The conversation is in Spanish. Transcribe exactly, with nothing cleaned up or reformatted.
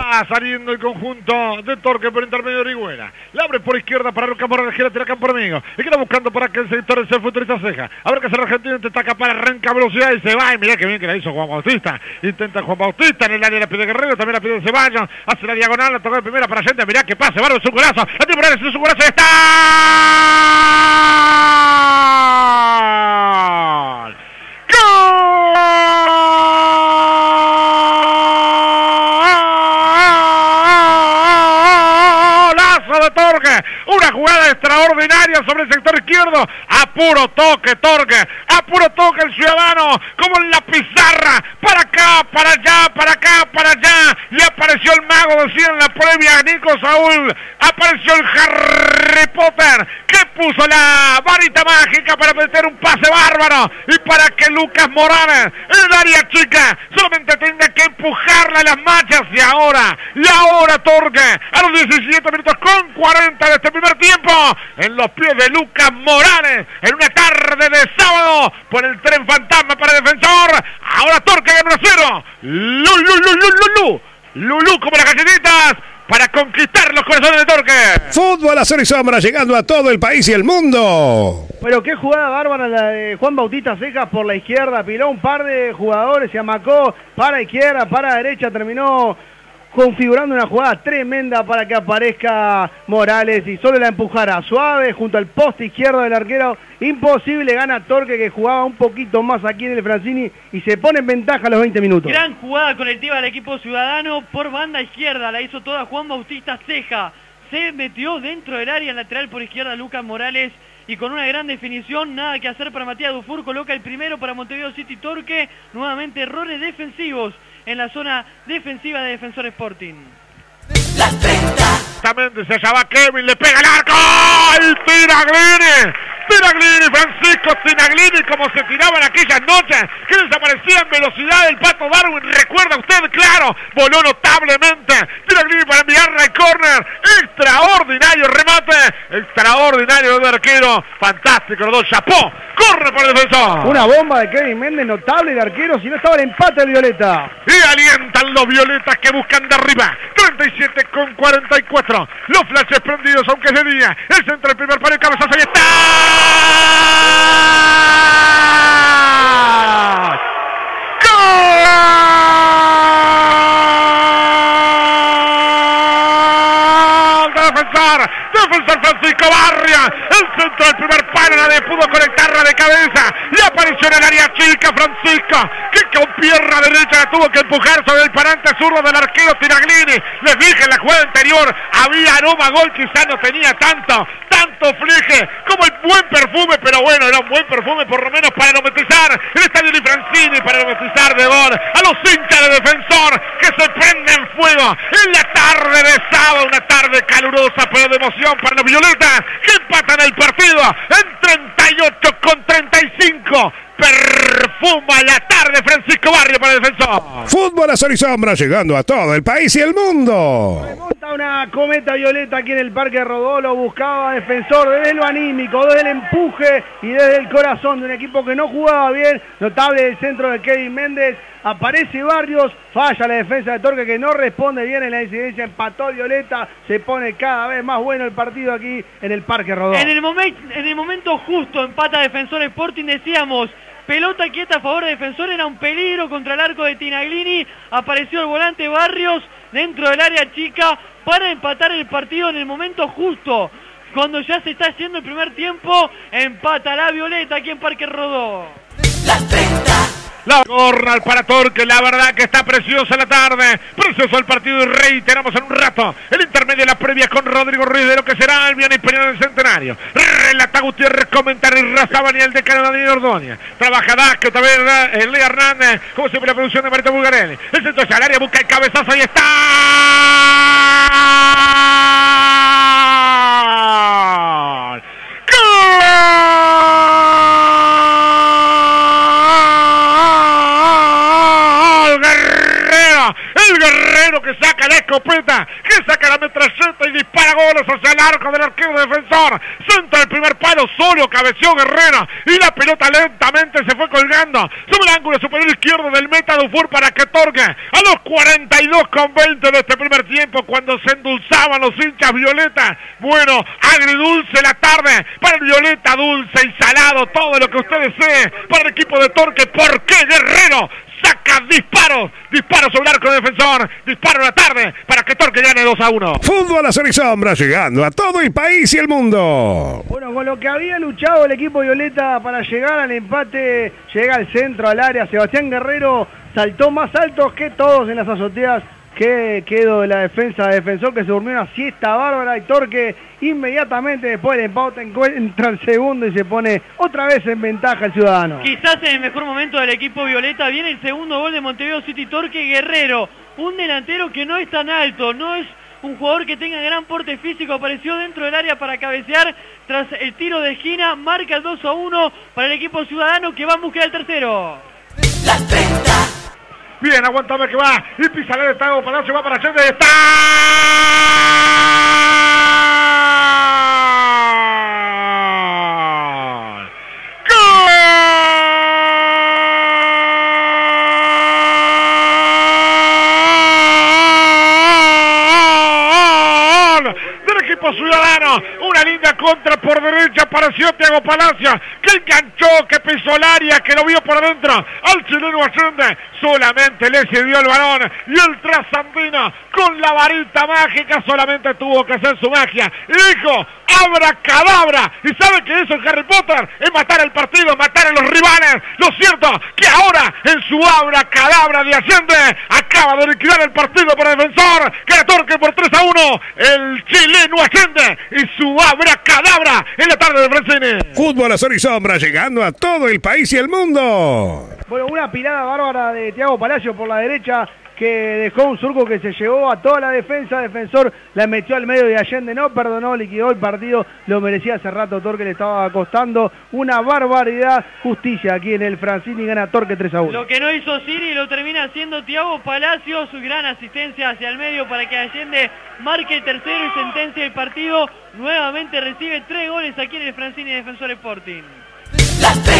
Saliendo el conjunto de Torque por intermedio de Orihuela. La abre por izquierda para Lucas Morales, gira, tira campo amigo. Y queda buscando para que el sector de ser futurista Ceja. A ver que hace el argentino, intenta escapar, arranca velocidad y se va. Y mirá que bien que la hizo Juan Bautista. Intenta Juan Bautista en el área, la pide Guerrero, también la pide Ceballos. Hace la diagonal, la toca de primera para Allende. Mirá que pase, Barro, es un golazo. La tiene Morales, es un golazo, está. Una jugada extraordinaria sobre el sector izquierdo, a puro toque Torque, a puro toque el Ciudadano, como en la pizarra, para acá, para allá, para acá, para allá, y apareció el mago, decía en la previa Nico Saúl, apareció el Harry Potter, que puso la varita mágica para meter un pase bárbaro, y para que Lucas Morales, en el área chica, solamente tenga que empujarla a las machas, y ahora, y ahora Torque, a los diecisiete minutos con cuarenta de este primer tiempo, en los pies de Lucas Morales, en una tarde de sábado, por el tren fantasma para el Defensor. Ahora Torque gana uno a cero. Lu, lu, lu, lu, lu, lu. Lulú como las galletitas para conquistar los corazones de Torque. Fútbol a sol y sombra, llegando a todo el país y el mundo. Pero qué jugada bárbara la de Juan Bautista Cejas por la izquierda. Piló un par de jugadores, se amacó para izquierda, para derecha, terminó configurando una jugada tremenda para que aparezca Morales y solo la empujara suave junto al poste izquierdo del arquero. Imposible, gana Torque, que jugaba un poquito más aquí en el Francini y se pone en ventaja a los veinte minutos. Gran jugada colectiva del equipo ciudadano por banda izquierda, la hizo toda Juan Bautista Ceja. Se metió dentro del área lateral por izquierda Lucas Morales y con una gran definición, nada que hacer para Matías Dufour, coloca el primero para Montevideo City. Torque, nuevamente errores defensivos en la zona defensiva de Defensor Sporting. Las treinta. Exactamente, se allá va Kevin, le pega el arco. ¡Ay, Tiraglini! Tiraglini, Francisco Tiraglini, como se tiraba en aquellas noches, que desaparecía en velocidad el Pato Darwin. ¿Recuerda usted? Claro, voló notablemente Tiraglini para enviarla al córner. Extraordinario remate, extraordinario de arquero. Fantástico, los dos, chapó. Corre por el Defensor. Una bomba de Kevin Méndez, notable de arquero, si no estaba el empate del Violeta. Y alientan los violetas que buscan de arriba. treinta y siete con cuarenta y cuatro. Los flashes prendidos, aunque es de día. El centro del primer palo y cabezazo, ahí está. ¡Gol! ¡De Defensor! Defensor Francisco Barria. El centro del primer palo, nadie pudo conectarla de cabeza. Y apareció en el área chica Francisco, que con pierna derecha la tuvo que empujar sobre el parante zurdo del arquero Tiraglini. Les dije en la jugada anterior, había aroma gol, quizás no tenía tanto, tanto fleje como el buen perfume, pero bueno, era un buen perfume por lo menos para aromatizar el estadio de Francini, para aromatizar de gol a los hinchas de Defensor que se prenden fuego en la tarde de sábado, una tarde calurosa pero de emoción para los violetas que empatan el partido en treinta y ocho con treinta y cinco. Perfuma la tarde Francisco Barrio para el Defensor. Fútbol a sol y sombra, llegando a todo el país y el mundo. Remonta una cometa violeta aquí en el Parque Rodó, lo buscaba Defensor desde lo anímico, desde el empuje y desde el corazón de un equipo que no jugaba bien. Notable el centro de Kevin Méndez. Aparece Barrios, falla la defensa de Torque que no responde bien en la incidencia, empató Violeta, se pone cada vez más bueno el partido aquí en el Parque Rodó. En el, momen, en el momento justo empata Defensor Sporting, decíamos, pelota quieta a favor de Defensor, era un peligro contra el arco de Tinaglini, apareció el volante Barrios dentro del área chica para empatar el partido en el momento justo. Cuando ya se está haciendo el primer tiempo, empata la Violeta aquí en Parque Rodó. Las treinta. La corral para Torque, la verdad que está preciosa la tarde, precioso el partido y reiteramos en un rato el intermedio de la previa con Rodrigo Ruiz de lo que será el Viana Imperial del Centenario. Relata Gutiérrez, comentario y Razaban y el decano Daniel Ordóñez. Trabaja Dasco, también el Lea Hernández, como siempre la producción de Marito Bulgarelli. El centro hacia el área, busca el cabezazo, ahí está. El Guerrero que saca saca la escopeta, que saca la metralleta y dispara goles hacia el arco del arquero defensor. Centra el primer palo, solo cabeció Guerrero y la pelota lentamente se fue colgando sobre el ángulo superior izquierdo del meta Dufour para que Torque a los cuarenta y dos con veinte de este primer tiempo, cuando se endulzaban los hinchas violetas. Bueno, agridulce la tarde para el violeta, dulce y salado, todo lo que usted desee para el equipo de Torque. ¿Por qué Guerrero saca disparos? Disparos sobre el arco defensor, disparo en la tarde para que Torque gane dos a uno. Fútbol a sol y sombra, llegando a todo el país y el mundo. Bueno, con lo que había luchado el equipo violeta para llegar al empate, llega al centro, al área. Sebastián Guerrero saltó más alto que todos en las azoteas. Que quedó de la defensa de defensor, que se durmió una siesta bárbara, y Torque inmediatamente después del empate entra el segundo y se pone otra vez en ventaja el Ciudadano. Quizás en el mejor momento del equipo violeta viene el segundo gol de Montevideo City. Torque Guerrero, un delantero que no es tan alto, no es un jugador que tenga gran porte físico, apareció dentro del área para cabecear tras el tiro de esquina, marca el dos a uno para el equipo Ciudadano, que va en búsqueda del tercero. Las treinta. Bien, aguántame que va. Y pisa el Estado Palacio, va para Allende. ¡Está! Ciudadano, una linda contra por derecha, apareció Thiago Palacio, que enganchó, que pisó el área, que lo vio por adentro al chileno Allende, solamente le cedió el balón y el trasandino con la varita mágica solamente tuvo que hacer su magia y dijo abracadabra. ¿Y sabe que eso en Harry Potter? Es matar el partido, matar a los rivales. Lo cierto que ahora en su abracadabra de Allende acaba de liquidar el partido para el defensor, que la Torque por tres a uno, el chileno Allende y su abracadabra en la tarde de Francine. Fútbol a sol y sombra, llegando a todo el país y el mundo. Bueno, una pilada bárbara de Thiago Palacio por la derecha, que dejó un surco que se llevó a toda la defensa. Defensor la metió al medio de Allende, no perdonó, liquidó el partido, lo merecía hace rato Torque, le estaba costando una barbaridad. Justicia aquí en el Francini y gana Torque tres a uno. Lo que no hizo Siri lo termina haciendo Thiago Palacio, su gran asistencia hacia el medio para que Allende marque el tercero y sentencia el partido. Nuevamente recibe tres goles aquí en el Francini Defensor Sporting. Las